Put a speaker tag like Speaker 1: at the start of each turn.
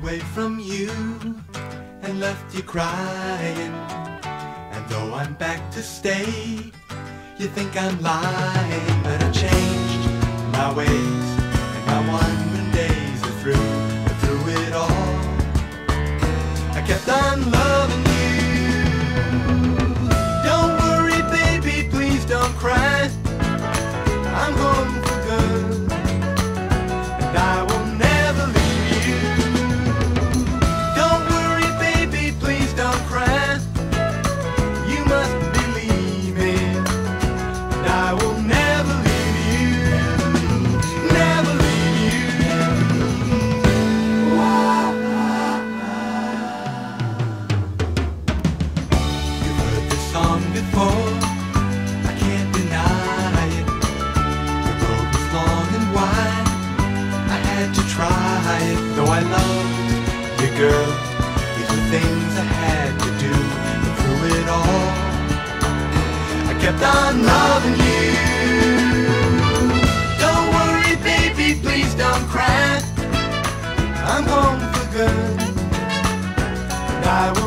Speaker 1: away from you and left you crying. And though I'm back to stay, you think I'm lying. But I changed my ways, and my wandering days are through. But through it all, I kept on loving you. Don't worry, baby, please don't cry. I'm home for good, and I will never leave you. Don't worry, baby, please don't cry. You must believe me, and I will never leave you. Never leave you. You've heard this song before, I can't deny it. The road was long and wide, I had to try it. Though I loved you, girl, these were things I had to do. And through it all, I kept on loving you. Don't worry, baby, please don't cry. I'm home for good, and I will